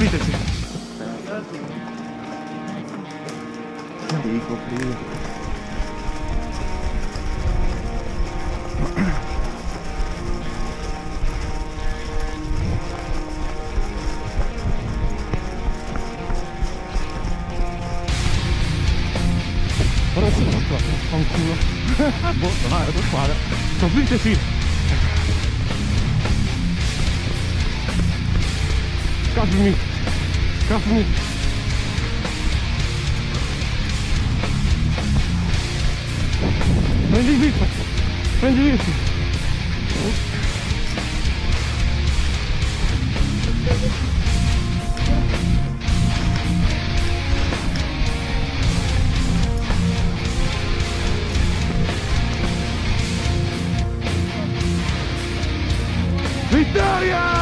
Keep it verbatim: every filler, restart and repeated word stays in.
Copriteci. Sì, copriteci. Ora sì, non so, fa un culo. Boh, no, è per fare. Copriteci. Cover me. Cover me. Prendi il vip. Prendi il vip. Vittoria!